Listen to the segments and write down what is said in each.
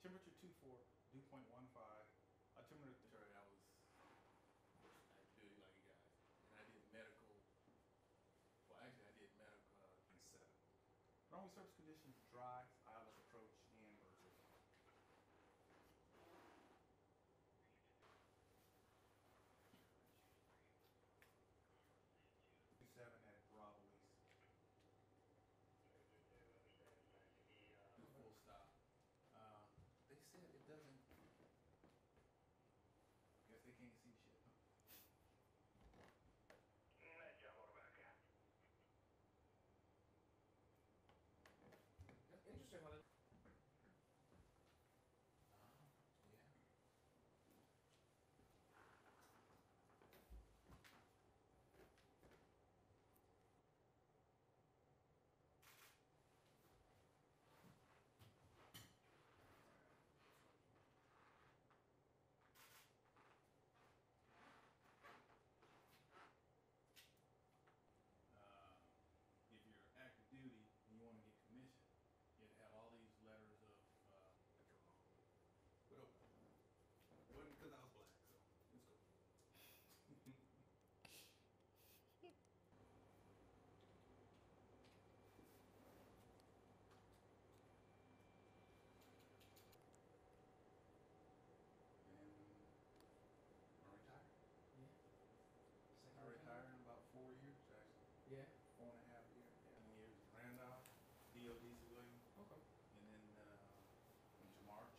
Temperature 24, dew point 15. Altimeter. Sure, I was active like you guys, and I did medical. Well, actually, I did medical And 7. Runway surface conditions: dry, ILS approach, and virtual. 7 at Bravo East. full stop. They said it doesn't. Guess they can't see shit. Huh? That's interesting. How they... yeah. If you're active duty and you want to get commissioned, you have to have all these letters of but okay. It wasn't because I was black, so it's cool. And I retired. Yeah. I retired in about 4 years, actually. Yeah. 4.5 years. Yeah. Years Randolph, DOD civilian. Okay. And then into March.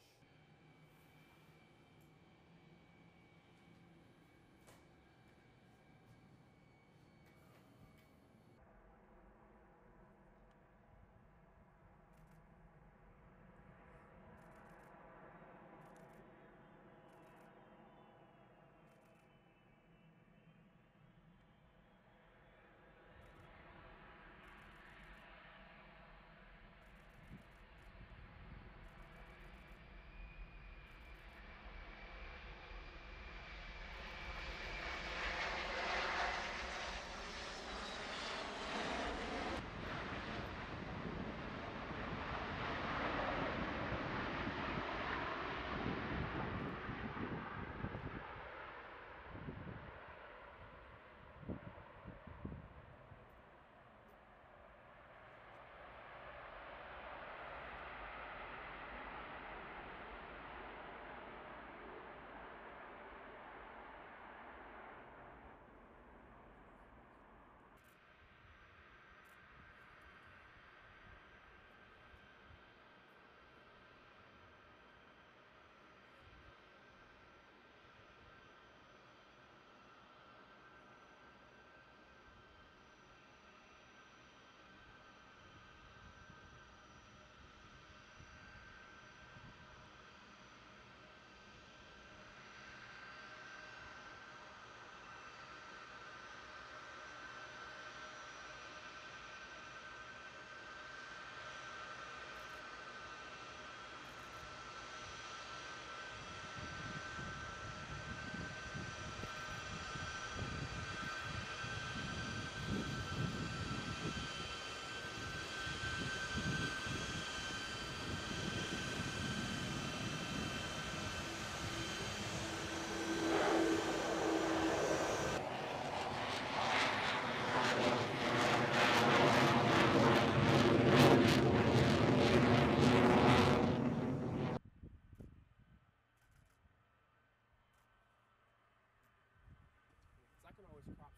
I can always crop